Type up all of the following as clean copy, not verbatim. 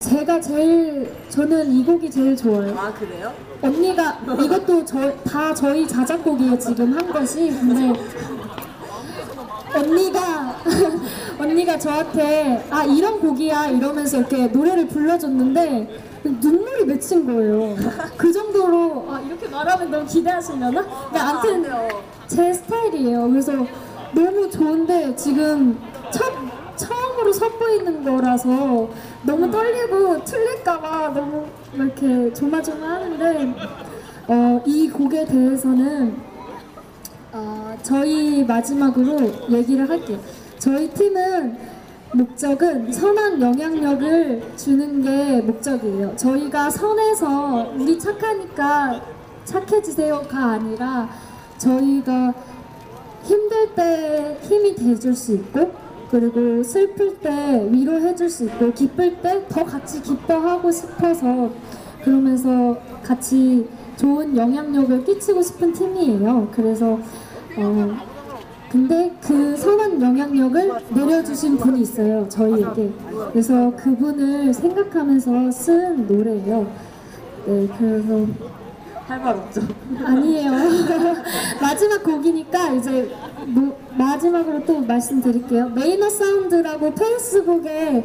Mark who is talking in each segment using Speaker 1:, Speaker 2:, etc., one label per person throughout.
Speaker 1: 저는 이 곡이 제일 좋아요.
Speaker 2: 아, 그래요?
Speaker 1: 언니가 이것도 다 저희 자작곡이에요 지금 한 것이. 근데 언니가 저한테 아 이런 곡이야 이러면서 이렇게 노래를 불러줬는데 눈물이 맺힌 거예요. 그 정도로 아 이렇게 말하면 너무 기대하시려나? 근데 아무튼 제 스타일이에요. 그래서 너무 좋은데 지금 처음으로 선보이는 거라서 너무 떨리고 틀릴까봐 너무 이렇게 조마조마하는데 이 곡에 대해서는 저희 마지막으로 얘기를 할게요. 저희 팀은 목적은 선한 영향력을 주는 게 목적이에요. 저희가 선해서 우리 착하니까 착해지세요가 아니라 저희가 힘들 때 힘이 돼줄 수 있고 그리고 슬플 때 위로해줄 수 있고 기쁠 때 더 같이 기뻐하고 싶어서 그러면서 같이 좋은 영향력을 끼치고 싶은 팀이에요. 그래서 근데 그 선한 영향력을 내려주신 분이 있어요 저희에게. 그래서 그분을 생각하면서 쓴 노래예요. 네, 그래서
Speaker 2: 할 말 없죠?
Speaker 1: 아니에요. 마지막 곡이니까 이제 마지막으로 또 말씀드릴게요. 메이너 사운드라고 페이스북에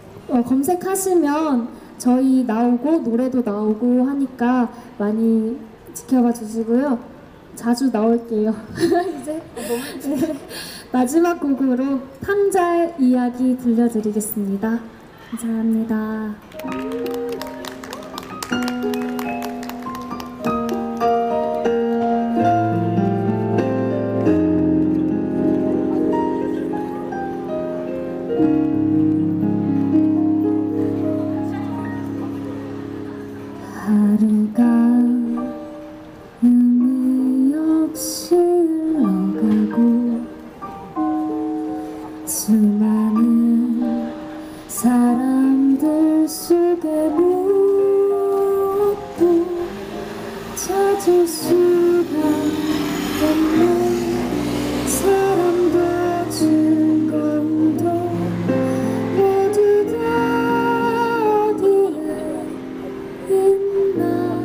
Speaker 1: 검색하시면 저희 나오고 노래도 나오고 하니까 많이 지켜봐 주시고요. 자주 나올게요. 이제 네, 마지막 곡으로 탕자의 이야기 들려드리겠습니다. 감사합니다. 하루가 의미 없이 흘러가고 수많은 사람들 속에 무엇도 찾을 수가 없는 사람도 즐거움도 모두 다 어디에 있나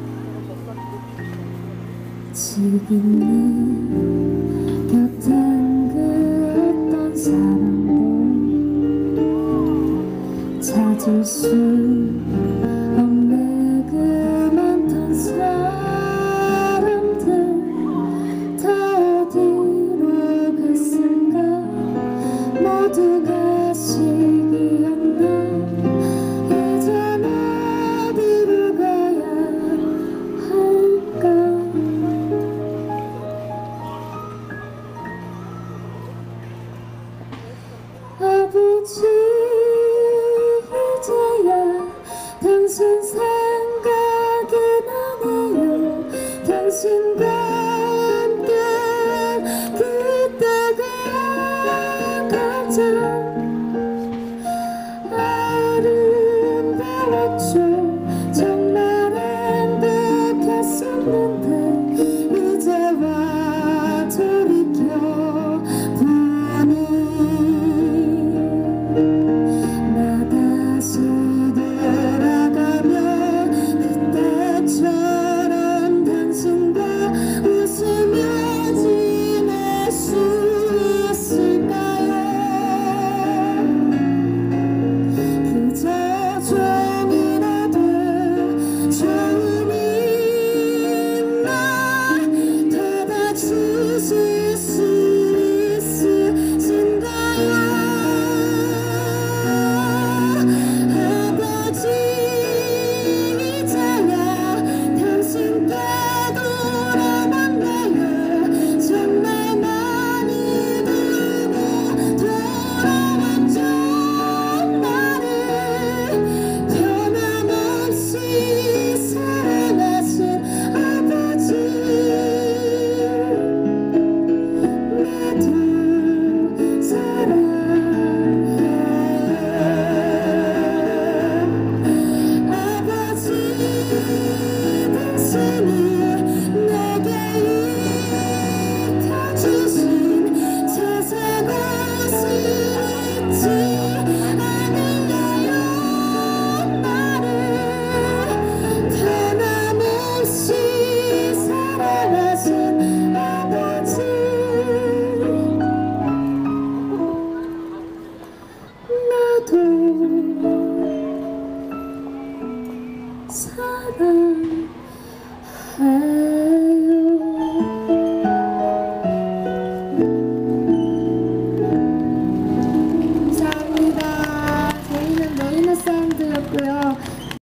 Speaker 1: 집 있는 곁엔 그 어떤 사람도 찾을 수 없네 그 많던 사람들 다 어디로 갔을까 모두가 시기였나 이젠 어디로 가야 할까 아버지 이제야 당신 사랑